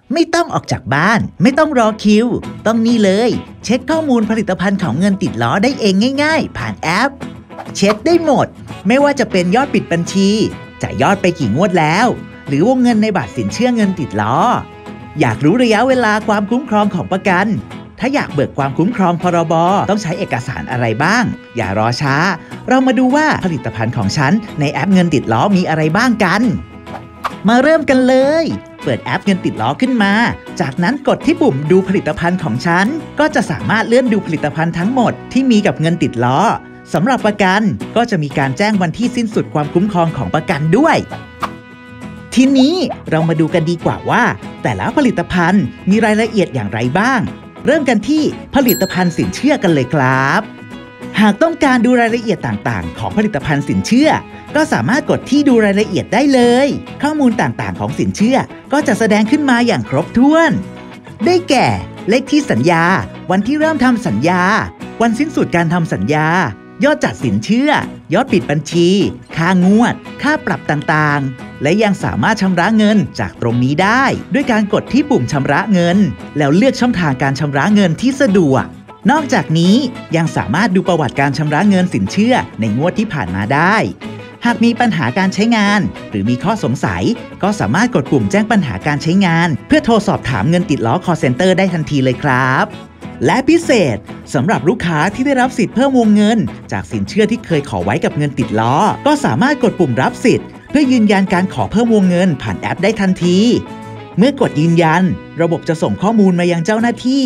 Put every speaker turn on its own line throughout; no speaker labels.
ไม่ต้องออกจากบ้านไม่ต้องรอคิวต้องนี่เลยเช็คข้อมูลผลิตภัณฑ์ของเงินติดล้อได้เองง่ายๆผ่านแอปเช็คได้หมดไม่ว่าจะเป็นยอดปิดบัญชีจ่ายยอดไปกี่งวดแล้วหรือวงเงินในบัตรสินเชื่อเงินติดล้ออยากรู้ระยะเวลาความคุ้มครองของประกันถ้าอยากเบิกความคุ้มครองพรบต้องใช้เอกสารอะไรบ้างอย่ารอช้าเรามาดูว่าผลิตภัณฑ์ของฉันในแอปเงินติดล้อมีอะไรบ้างกันมาเริ่มกันเลยเปิดแอปเงินติดล้อขึ้นมาจากนั้นกดที่ปุ่มดูผลิตภัณฑ์ของฉันก็จะสามารถเลื่อนดูผลิตภัณฑ์ทั้งหมดที่มีกับเงินติดล้อสำหรับประกันก็จะมีการแจ้งวันที่สิ้นสุดความคุ้มครองของประกันด้วยทีนี้เรามาดูกันดีกว่าว่าแต่ละผลิตภัณฑ์มีรายละเอียดอย่างไรบ้างเริ่มกันที่ผลิตภัณฑ์สินเชื่อกันเลยครับหากต้องการดูรายละเอียดต่างๆของผลิตภัณฑ์สินเชื่อก็สามารถกดที่ดูรายละเอียดได้เลยข้อมูลต่างๆของสินเชื่อก็จะแสดงขึ้นมาอย่างครบถ้วนได้แก่เลขที่สัญญาวันที่เริ่มทำสัญญาวันสิ้นสุดการทำสัญญายอดจัดสินเชื่อยอดปิดบัญชีค่างวดค่าปรับต่างๆและยังสามารถชำระเงินจากตรงนี้ได้ด้วยการกดที่ปุ่มชำระเงินแล้วเลือกช่องทางการชำระเงินที่สะดวกนอกจากนี้ยังสามารถดูประวัติการชำระเงินสินเชื่อในงวดที่ผ่านมาได้หากมีปัญหาการใช้งานหรือมีข้อสงสัยก็สามารถกดปุ่มแจ้งปัญหาการใช้งานเพื่อโทรสอบถามเงินติดล้อ call center ได้ทันทีเลยครับและพิเศษสำหรับลูกค้าที่ได้รับสิทธิ์เพิ่มวงเงินจากสินเชื่อที่เคยขอไว้กับเงินติดล้อก็สามารถกดปุ่มรับสิทธิ์เพื่อยืนยันการขอเพิ่มวงเงินผ่านแอปได้ทันทีเมื่อกดยืนยันระบบจะส่งข้อมูลมายังเจ้าหน้าที่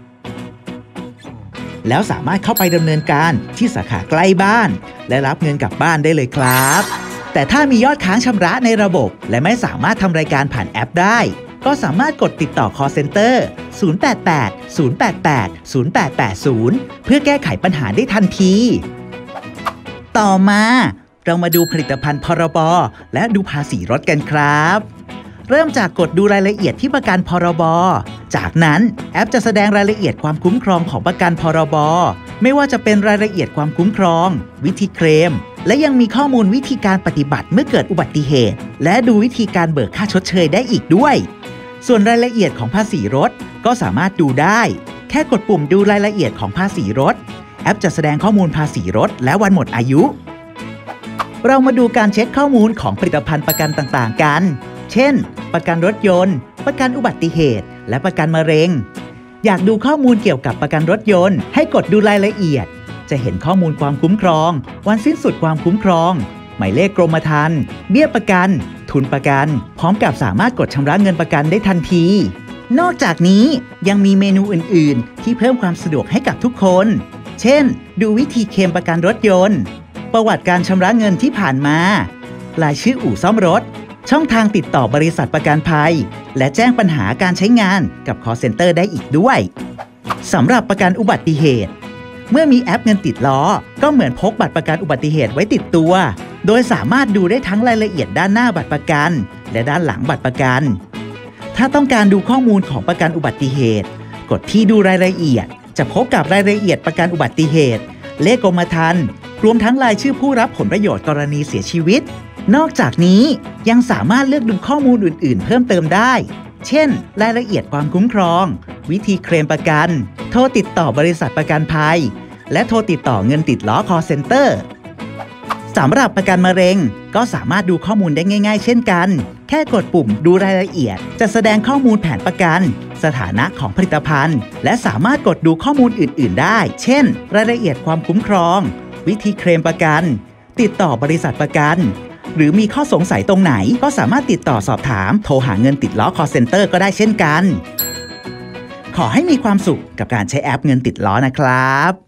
แล้วสามารถเข้าไปดำเนินการที่สาขาใกล้บ้านและรับเงินกลับบ้านได้เลยครับแต่ถ้ามียอดค้างชำระในระบบและไม่สามารถทำรายการผ่านแอปได้ก็สามารถกดติดต่อ call center 088-088-0880 เพื่อแก้ไขปัญหาได้ทันทีต่อมาเรามาดูผลิตภัณฑ์พรบและดูภาษีรถกันครับเริ่มจากกดดูรายละเอียดที่ประกันพรบจากนั้นแอปจะแสดงรายละเอียดความคุ้มครองของประกันพรบไม่ว่าจะเป็นรายละเอียดความคุ้มครองวิธีเคลมและยังมีข้อมูลวิธีการปฏิบัติเมื่อเกิดอุบัติเหตุและดูวิธีการเบิกค่าชดเชยได้อีกด้วยส่วนรายละเอียดของภาษีรถก็สามารถดูได้แค่กดปุ่มดูรายละเอียดของภาษีรถแอปจะแสดงข้อมูลภาษีรถและวันหมดอายุเรามาดูการเช็คข้อมูลของผลิตภัณฑ์ประกันต่างๆกันเช่นประกันรถยนต์ประกันอุบัติเหตุและประกันมะเร็งอยากดูข้อมูลเกี่ยวกับประกันรถยนต์ให้กดดูรายละเอียดจะเห็นข้อมูลความคุ้มครองวันสิ้นสุดความคุ้มครองหมายเลขกรมธรรม์เบี้ยประกันทุนประกันพร้อมกับสามารถกดชำระเงินประกันได้ทันทีนอกจากนี้ยังมีเมนูอื่นๆที่เพิ่มความสะดวกให้กับทุกคนเช่นดูวิธีเคลมประกันรถยนต์ประวัติการชำระเงินที่ผ่านมารายชื่ออู่ซ่อมรถช่องทางติดต่อบริษัทประกันภัยและแจ้งปัญหาการใช้งานกับ call center ได้อีกด้วยสำหรับประกันอุบัติเหตุเมื่อมีแอปเงินติดล้อก็เหมือนพกบัตรประกันอุบัติเหตุไว้ติดตัวโดยสามารถดูได้ทั้งรายละเอียดด้านหน้าบัตรประกันและด้านหลังบัตรประกันถ้าต้องการดูข้อมูลของประกันอุบัติเหตุกดที่ดูรายละเอียดจะพบกับรายละเอียดประกันอุบัติเหตุเลขกรมธรรม์รวมทั้งรายชื่อผู้รับผลประโยชน์กรณีเสียชีวิตนอกจากนี้ยังสามารถเลือกดูข้อมูลอื่นๆเพิ่มเติมได้เช่นรายละเอียดความคุ้มครองวิธีเคลมประกันโทรติดต่อบริษัทประกันภัยและโทรติดต่อเงินติดล้อ call center สำหรับประกันมะเร็งก็สามารถดูข้อมูลได้ง่ายๆเช่นกันแค่กดปุ่มดูรายละเอียดจะแสดงข้อมูลแผนประกันสถานะของผลิตภัณฑ์และสามารถกดดูข้อมูลอื่นๆได้เช่นรายละเอียดความคุ้มครองวิธีเคลมประกันติดต่อบริษัทประกันหรือมีข้อสงสัยตรงไหนก็สามารถติดต่อสอบถามโทรหาเงินติดล้อ call center ก็ได้เช่นกันขอให้มีความสุขกับการใช้แอปเงินติดล้อนะครับ